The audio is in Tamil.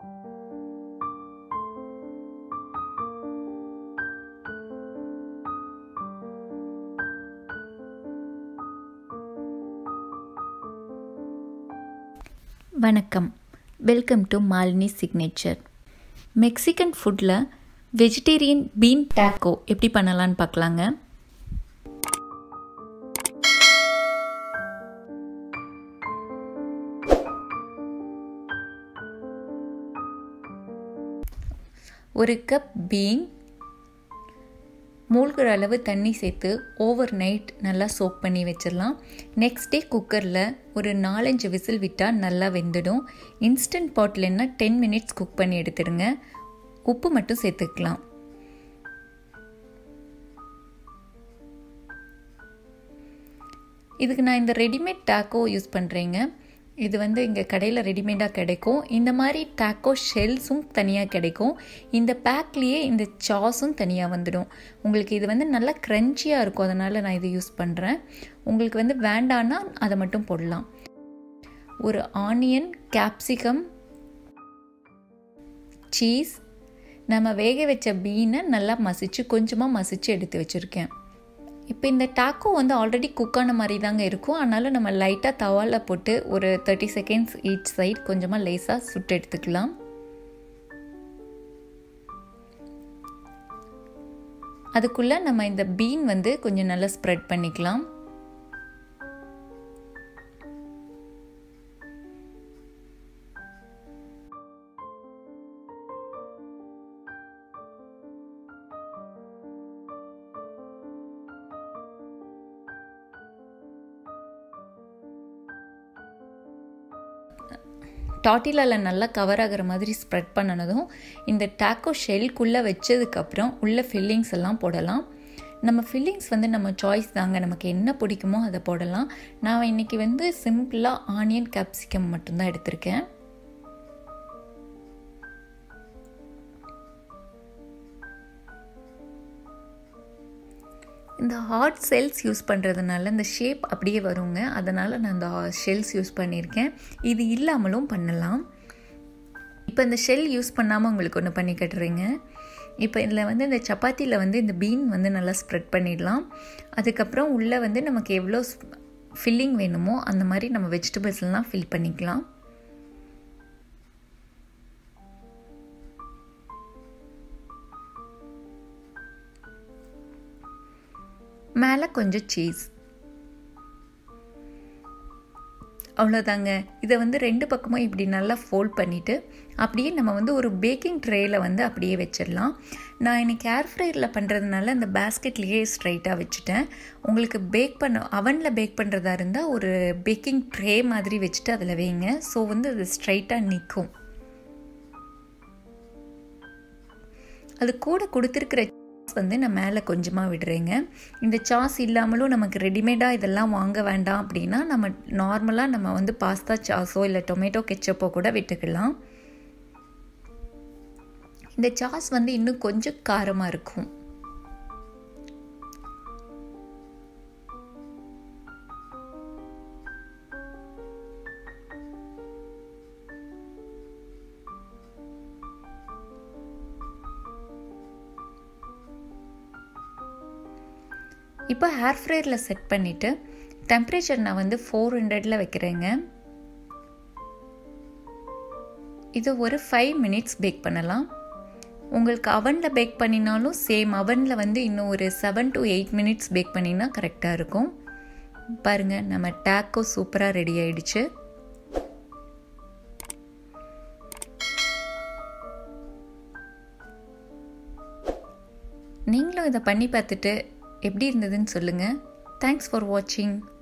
வணக்கம், welcome to Malini signature. Mexican ஃபுட்டில் வெஜிடேரியன் பீன் டாக்கோ எப்படி பண்ணலான்னு பார்க்கலாங்க. ஒரு கப் பீன், மூழ்கிற அளவு தண்ணி சேர்த்து ஓவர் நைட் நல்லா சோக் பண்ணி வச்சிடலாம். நெக்ஸ்ட் டே குக்கரில் ஒரு 4-5 விசில் விட்டால் நல்லா வெந்துடும். இன்ஸ்டன்ட் பாட்டில்னா 10 மினிட்ஸ் குக் பண்ணி எடுத்துடுங்க. உப்பு மட்டும் சேர்த்துக்கலாம். இதுக்கு நான் இந்த ரெடிமேட் டாக்கோ யூஸ் பண்ணுறேங்க. இது இங்கே கடையில் ரெடிமேடாக கிடைக்கும். இந்த மாதிரி டாக்கோ ஷெல்ஸும் தனியாக கிடைக்கும். இந்த பேக்லேயே இந்த சாஸும் தனியாக வந்துடும். உங்களுக்கு இது நல்லா க்ரன்ச்சியாக இருக்கும், அதனால் நான் இது யூஸ் பண்ணுறேன். உங்களுக்கு வேண்டான்னா அதை மட்டும் போடலாம். ஒரு ஆனியன், கேப்சிகம், சீஸ், நம்ம வேக வச்ச பீனை நல்லா கொஞ்சமாக மசிச்சு எடுத்து வச்சுருக்கேன். இப்போ இந்த டாக்கோ ஆல்ரெடி குக்கான மாதிரி தாங்க இருக்கும். அதனால் நம்ம லைட்டாக தவாவில் போட்டு ஒரு 30 செகண்ட்ஸ் ஈச் சைட் கொஞ்சமாக லேசாக சுட்டு எடுத்துக்கலாம். அதுக்குள்ளே நம்ம இந்த பீன் கொஞ்சம் நல்லா ஸ்ப்ரெட் பண்ணிக்கலாம். டாட்டிலாவில் நல்லா கவர் ஆகிற மாதிரி ஸ்ப்ரெட் பண்ணனதும் இந்த டாக்கோ ஷெல்குள்ளே வச்சதுக்கப்புறம் உள்ள ஃபில்லிங்ஸ் எல்லாம் போடலாம். நம்ம ஃபில்லிங்ஸ் நம்ம சாய்ஸ் தாங்க, நமக்கு என்ன பிடிக்குமோ அதை போடலாம். நான் இன்றைக்கி சிம்பிளாக ஆனியன், கேப்சிகம் மட்டும்தான் எடுத்திருக்கேன். இந்த ஹார்ட் ஷெல்ஸ் யூஸ் பண்ணுறதுனால இந்த ஷேப் அப்படியே வருங்க. அதனால் நான் இந்த ஷெல்ஸ் யூஸ் பண்ணியிருக்கேன். இது இல்லாமலும் பண்ணலாம். இப்போ இந்த ஷெல் யூஸ் பண்ணாமல் உங்களுக்கு ஒன்று பண்ணி கட்டுறேங்க. இப்போ இதில் இந்த சப்பாத்தியில் இந்த பீன் நல்லா ஸ்ப்ரெட் பண்ணிடலாம். அதுக்கப்புறம் உள்ளே நமக்கு எவ்வளோ ஃபில்லிங் வேணுமோ அந்த மாதிரி நம்ம வெஜிடபிள்ஸ்லாம் ஃபில் பண்ணிக்கலாம். மேலே கொஞ்சம் சீஸ், அவ்வளோதாங்க. இதை 2 பக்கமும் இப்படி நல்லா ஃபோல்ட் பண்ணிவிட்டு அப்படியே நம்ம ஒரு பேக்கிங் ட்ரேயில் அப்படியே வச்சிடலாம். நான் இன்றைக்கி ஏர் ஃப்ரையரில் பண்ணுறதுனால அந்த பேஸ்கெட்லேயே ஸ்ட்ரைட்டாக வச்சுட்டேன். உங்களுக்கு அவனில் பேக் பண்ணுறதா இருந்தால் ஒரு பேக்கிங் ட்ரே மாதிரி வச்சுட்டு அதில் வைங்க. ஸோ அது ஸ்ட்ரைட்டாக நிற்கும். அது கூட கொடுத்துருக்கிற நான் மேலே கொஞ்சமாக விடுறேங்க. இந்த சாஸ் இல்லாமலும் நமக்கு ரெடிமேடாக இதெல்லாம் வாங்க வேண்டாம் அப்படின்னா நம்ம நார்மலாக நம்ம பாஸ்தா சாஸோ இல்லை டொமேட்டோ கெச்சப்போ கூட விட்டுக்கலாம். இந்த சாஸ் இன்னும் கொஞ்சம் காரமாக இருக்கும். இப்போ ஏர் ஃப்ரையரில் செட் பண்ணிவிட்டு டெம்பரேச்சர் நான் 400 வைக்கிறேங்க. இது ஒரு 5 மினிட்ஸ் பேக் பண்ணலாம். உங்களுக்கு அவனில் பேக் பண்ணினாலும் சேம் அவனில் இன்னும் ஒரு 7 to 8 மினிட்ஸ் பேக் பண்ணினா கரெக்டாக இருக்கும். பாருங்கள், நம்ம டாக்கோ சூப்பராக ரெடி ஆயிடுச்சு. நீங்களும் இதை பண்ணி பார்த்துட்டு எப்படி இருந்ததுன்னு சொல்லுங்கள். தேங்க்ஸ் ஃபார் வாட்சிங்.